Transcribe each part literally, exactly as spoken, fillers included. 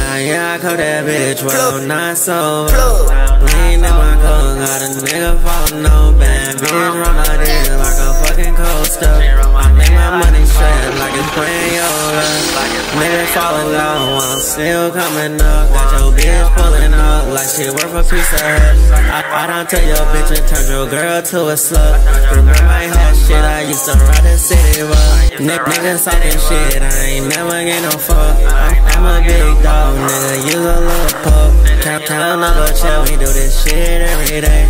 Like, yeah, I caught that bitch, well, not sober. Lean in my coat, got a nigga falling on bad bitch. Run my dick like a fucking coaster. I make my money straight like it's playing yoga. Nigga falling low, I'm still coming up. Got your bitch pulling up like she worth a piece of her. I, I don't tell your bitch and turn your girl to a slut. Remember my hot shit, I used to ride the city, but Nick, niggas talking shit, I ain't never get no fuck. I'm a big dog, nigga, use a little pup. Count, count up a check, we do this shit every day.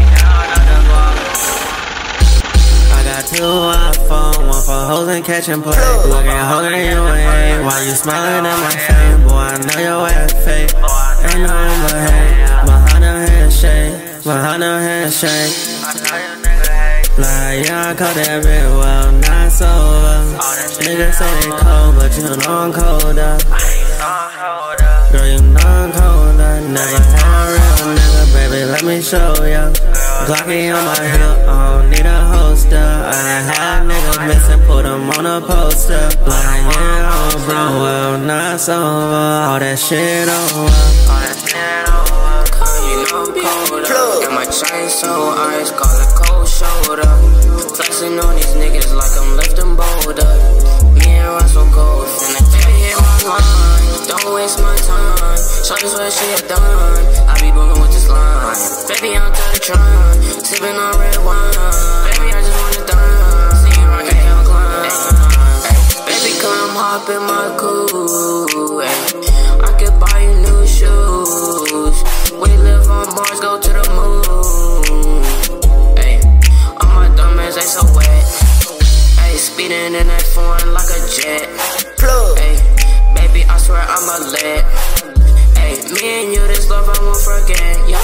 I got two iPhones, one for hoes and catching play. Looking holding you in, why you smiling at my face? Boy, I know your ass fake, ain't nothing but hate. Behind a handshake, behind a handshake. Like, yeah, I caught that bitch, well, not sober. Niggas say they cold, but you know I'm colder. Girl, you know I'm colder. Now you a real nigga, baby, let me show ya. Glocky on my hip, I don't need a holster. I had niggas missing, put them on a poster. Like, yeah, I'm bro, well, not sober. All that shit over. You know I'm colder. Got my chain so ice, call it cold shoulder. Flexing on these niggas like I'm lifting boulder. Me and Russell cold, finna hit my line. Don't waste my time. Show this what she had done. I be booming with this line. Baby, I'm to the trunk. Sipping on red wine. Baby, I just wanna dine. See you rockin' Calvin Klein. Baby, come hop in my coupe. I could buy you new shoes. We live on Mars, go to the moon. Ay, all my dumbass, they so wet. Ay, speeding in that foreign like a jet. Ay, baby, I swear I'm a lit. Ay, me and you, this love I won't forget. Yeah,